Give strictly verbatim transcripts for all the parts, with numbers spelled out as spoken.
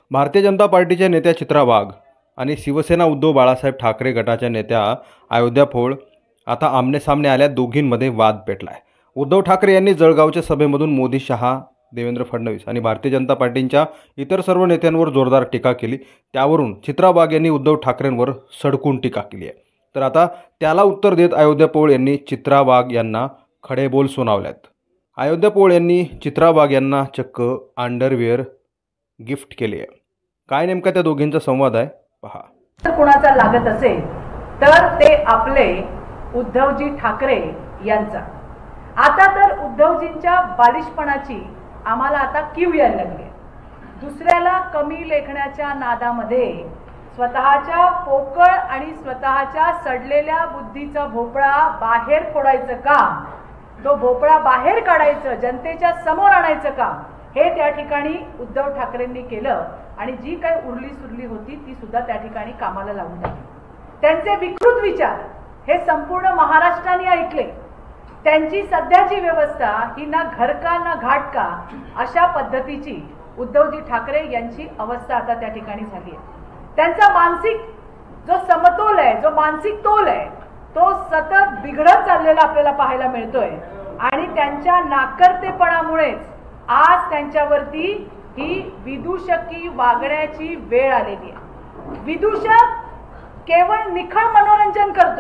भारतीय जनता पार्टीच्या नेत्या चित्रा वाघ आणि शिवसेना उद्धव बाळासाहेब ठाकरे गटाच्या नेत्या अयोध्या फोळ आता आमनेसामने आल्या. दोघींमध्ये वाद पेटलाय. उद्धव ठाकरे यांनी जळगावच्या सभेमधून मोदी, शहा, देवेंद्र फडणवीस आणि भारतीय जनता पार्टीच्या इतर सर्व नेत्यांवर जोरदार टीका केली. त्यावरून चित्रा वाघ यांनी उद्धव ठाकरेंवर सडकून टीका केली आहे. तर आता त्याला उत्तर देत अयोध्या पोळ यांनी चित्रा वाघ यांना खडे बोल सुनावल्यात. अयोध्या पोळ यांनी चित्रा वाघ यांना चक्क अंडरवेअर गिफ्ट केले आहे. काय नेमका त्या दोघींचा संवाद आहे पहा. कुणाचा लागत असेल तर ते आपले उद्धवजी ठाकरे यांचा. आता तर उद्धवजींच्या बालिशपणाची आम्हाला आता कीव यायला लागली. दुसऱ्याला कमी लेखण्याच्या नादामध्ये स्वतःच्या पोकळ आणि स्वतःच्या सडलेल्या बुद्धीचा भोपळा बाहेर फोडायचं काम, तो भोपळा बाहेर काढायचं, जनतेच्या समोर आणायचं काम हे त्या ठिकाणी उद्धव ठाकरेंनी केलं. आणि जी काही उरली सुरली होती ती सुद्धा त्या ठिकाणी कामाला लावून टाकली. त्यांचे विकृत विचार हे संपूर्ण महाराष्ट्राने ऐकले. त्यांची सध्याची व्यवस्था ही ना घरका ना घाटका अशा पद्धतीची उद्धवजी ठाकरे यांची अवस्था आता त्या ठिकाणी झाली आहे. त्यांचा मानसिक जो समतोल आहे, जो मानसिक तोल आहे, तो सतत बिघडत चाललेला आपल्याला पाहायला मिळतोय. आणि त्यांच्या नाकर्तेपणामुळेच आज त्यांच्यावरती ही विदूषकी वागण्याची वेळ आलेली आहे. विदूषक केवळ निखळ मनोरंजन करतो,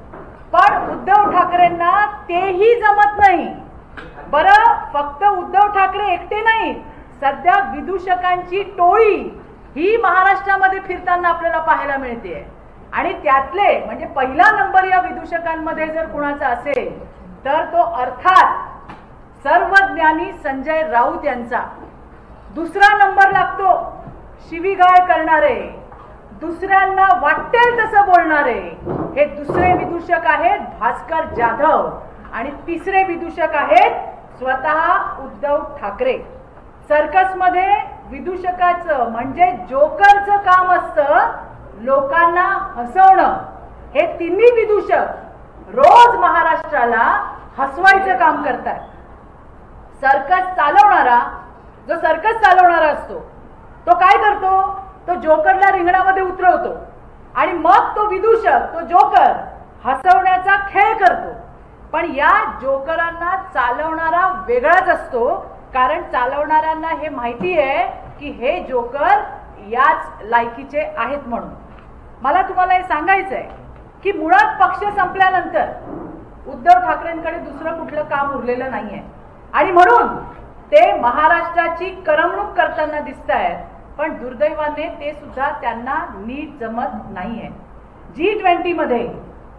पण उद्धव ठाकरेंना तेही जमत नाही. बरं, फक्त उद्धव ठाकरे एकटे नाहीत, सध्या विदूषकांची टोळी ही महाराष्ट्रामध्ये फिरताना आपल्याला पाहायला मिळते. आणि त्यातले म्हणजे पहिला नंबर या विदूषकांमध्ये जर कुणाचा असेल तर तो अर्थात सर्वज्ञानी संजय राऊत यांचा. दुसरा नंबर लागतो शिवीगाळ करणारे, दुसऱ्यांना वाटेल तसं बोलणारे, हे दुसरे विदूषक आहेत भास्कर जाधव. आणि तिसरे विदूषक आहेत स्वतः उद्धव ठाकरे. सर्कसमध्ये विदूषकाचं म्हणजे जोकरचं काम असतं लोकांना हसवणं. हे तिन्ही विदूषक रोज महाराष्ट्राला हसवायचं काम करतात. सर्कस चालवणारा जो सर्कस चालवणारा असतो तो काय करतो, तो जोकरला रिंगणामध्ये उतरवतो आणि मग तो विदूषक, तो जोकर हसवण्याचा खेळ करतो. पण या जोकरांना चालवणारा वेगळाच असतो, कारण चालवणाऱ्यांना हे माहिती आहे की हे जोकर याच लायकीचे आहेत. म्हणून मला तुम्हाला हे सांगायचं आहे की मुळात पक्ष संपल्यानंतर उद्धव ठाकरेंकडे दुसरं कुठलं काम उरलेलं नाहीये. आणि म्हणून ते महाराष्ट्राची करमणूक करताना दिसत आहेत. पण दुर्दैवाने ते सुद्धा त्यांना नीट जमत नाहीये. जी ट्वेंटी मध्ये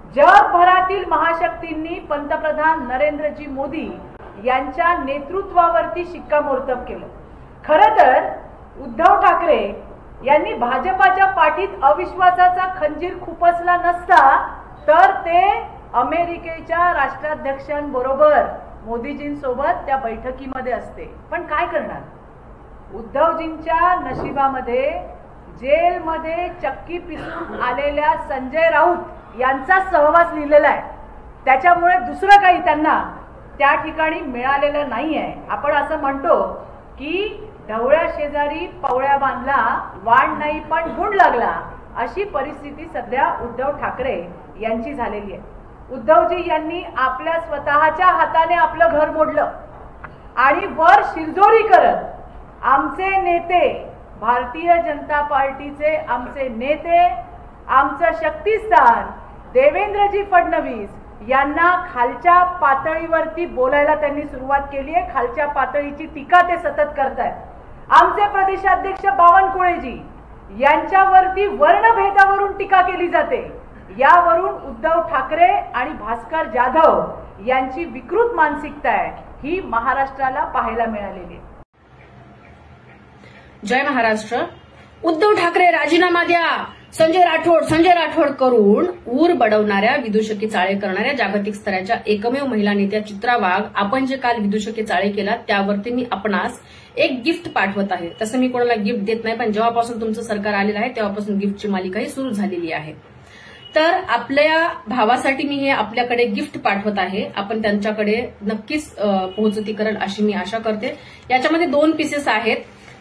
जगभरातील महाशक्तींनी पंतप्रधान नरेंद्रजी मोदी यांच्या नेतृत्वावरती शिक्कामोर्तब केलं. खरं तर उद्धव ठाकरे यांनी भाजपाच्या पाठीत अविश्वासाचा खंजीर खुपसला नसता तर ते अमेरिकेच्या राष्ट्राध्यक्षांबरोबर मोदीजींसोबत त्या बैठकीमध्ये असते. पण काय करणार, उद्धवजींच्या नशिबामध्ये जेलमध्ये चक्की पिसून आलेल्या संजय राऊत यांचा सहवास लिहिलेला आहे. त्याच्यामुळे दुसरं काही त्यांना त्या ठिकाणी मिळालेलं नाहीये. आपण असं म्हणतो की ढवळ्या शेजारी पवळ्या बांधला, वाण नाही पण गुण लागला, अशी परिस्थिती सध्या उद्धव ठाकरे यांची झालेली आहे. उद्धवजी यांनी आपल्या स्वतःच्या हाताने आपलं घर मोडलं आणि वर शिरजोरी करत आमचे नेते, भारतीय जनता पार्टीचे आमचे नेते, आमचं शक्तिस्थान देवेंद्रजी फडणवीस यांना खालच्या पातळीवरती बोलायला त्यांनी सुरुवात केली आहे. खालच्या पातळीची टीका ते सतत करतायत. आमचे प्रदेशाध्यक्ष बावनकुळेजी यांच्यावरती वर्णभेदावरून टीका केली जाते. यावरून उद्धव ठाकरे आणि भास्कर जाधव यांची विकृत मानसिकता आहे ही महाराष्ट्राला पाहायला मिळालेली आहे. जय महाराष्ट्र. उद्धव ठाकरे राजीनामा द्या, संजय राठोड संजय राठोड करून ऊर बडवणाऱ्या, विदूषकी चाळे करणाऱ्या जागतिक स्तराच्या एकमेव महिला नेत्या चित्रा वाघ आपण जे काल विदूषकी चाळे केला त्यावरती मी आपणास एक गिफ्ट पाठवत आहे. तसं मी कोणाला गिफ्ट देत नाही, पण जेव्हापासून तुमचं सरकार आलेलं आहे तेव्हापासून गिफ्टची मालिकाही सुरू झालेली आहे. तर आपल्या भावासाठी मी हे आपल्याकडे गिफ्ट पाठवत आहे. आपण त्यांच्याकडे नक्कीच पोहोचती कराल अशी मी आशा करते. याच्यामध्ये दोन पीसेस आहेत.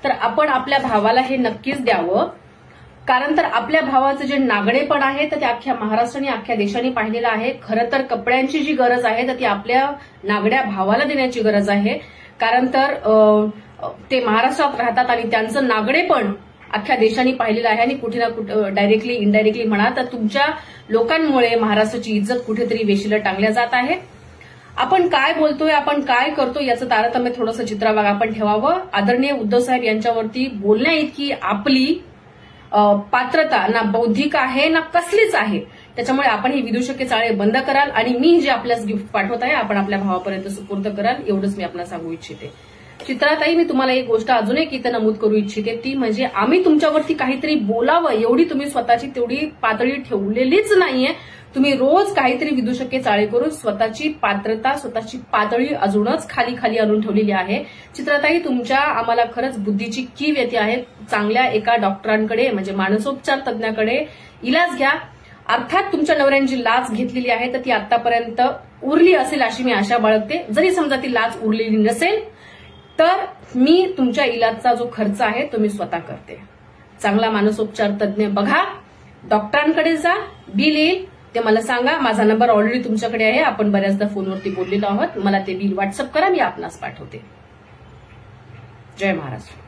तर आपण आपल्या भावाला हे नक्कीच द्यावं. कारण तर आपल्या भावाचं जे नागडेपण आहे तर ते अख्ख्या महाराष्ट्राने अख्ख्या देशाने पाहिलेलं आहे. खरं तर कपड्यांची जी गरज आहे तर ती आपल्या नागड्या भावाला देण्याची गरज आहे. कारण तर ते महाराष्ट्रात राहतात आणि त्यांचं नागडेपण अख्ख्या देशाने पाहिलेलं आहे आणि कुठे ना कुठे डायरेक्टली इनडायरेक्टली म्हणा तर तुमच्या लोकांमुळे महाराष्ट्राची इज्जत कुठेतरी वेशीला टांगल्या जात आहे. आपण काय बोलतोय, आपण काय करतो याचं तारतम्य थोडंसं चित्राभाग आपण ठेवावं. आदरणीय उद्धव साहेब यांच्यावरती बोलण्या इतकी आपली पात्रता ना बौद्धिक आहे ना कसलीच आहे. त्याच्यामुळे आपण ही विदूषके चाळे बंद कराल आणि मी जे आपल्यास गिफ्ट पाठवत आहे आपण आपल्या भावापर्यंत सुपूर्द कराल एवढंच मी आपल्याला सांगू इच्छिते. चित्राताई, मी तुम्हाला एक गोष्ट अजून एक इथं नमूद करू इच्छिते, ती म्हणजे आम्ही तुमच्यावरती काहीतरी बोलावं एवढी तुम्ही स्वतःची तेवढी पातळी ठेवलेलीच नाहीये. तुम्ही रोज काहीतरी विदूषके चाळे करून स्वतःची पात्रता स्वतःची पातळी अजूनच खाली खाली आणून ठेवलेली आहे. चित्राताई, तुमच्या आम्हाला खरंच बुद्धीची कीव येते आहे. चांगल्या एका डॉक्टरांकडे म्हणजे मानसोपचार तज्ञाकडे इलाज घ्या. अर्थात तुमच्या नवऱ्यांची लाच घेतलेली आहे तर ती आतापर्यंत उरली असेल अशी मी आशा बाळगते. जरी समजा ती लाच उरलेली नसेल तर मी तुमच्या इलाजचा जो खर्च आहे तो मी स्वतः करते. चांगला मानसोपचार तज्ञ बघा, डॉक्टरांकडे जा, बिल येईल ते मला सांगा. माझा नंबर ऑलरेडी तुमच्याकडे आहे, आपण बऱ्याचदा फोनवरती बोललेलो आहोत. मला ते बिल व्हॉट्सअप करा, मी आपणास पाठवते. जय महाराष्ट्र.